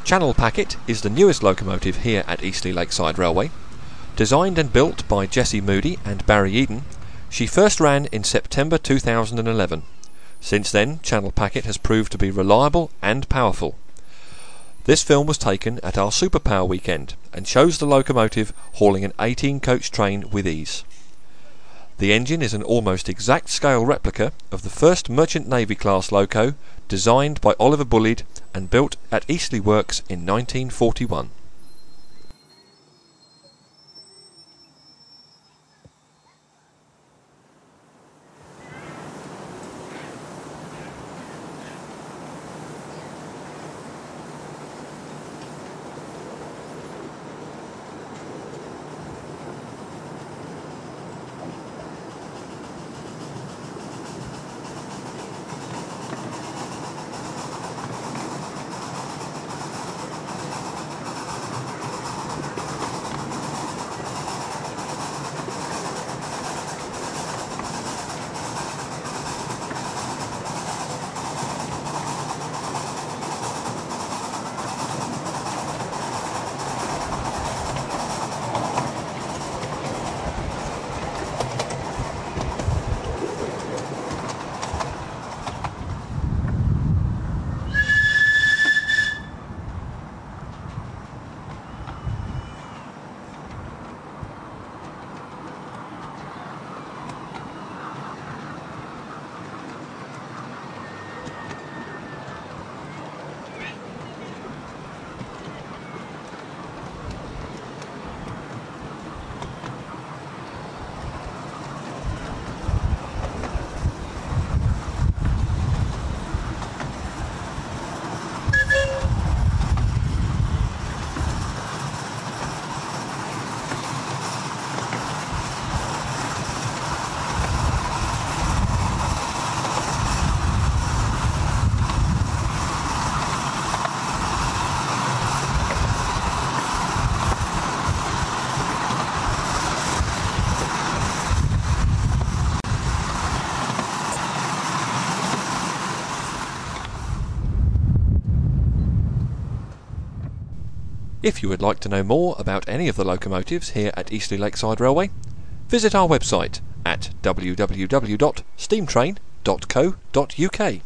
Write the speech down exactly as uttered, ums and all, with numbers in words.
Channel Packet is the newest locomotive here at Eastleigh Lakeside Railway. Designed and built by Jessie Moody and Barry Eden, she first ran in September two thousand eleven. Since then, Channel Packet has proved to be reliable and powerful. This film was taken at our Superpower weekend and shows the locomotive hauling an eighteen coach train with ease. The engine is an almost exact scale replica of the first Merchant Navy class loco designed by Oliver Bulleid and built at Eastleigh Works in nineteen forty-one. If you would like to know more about any of the locomotives here at Eastleigh Lakeside Railway, visit our website at w w w dot steam train dot co dot u k.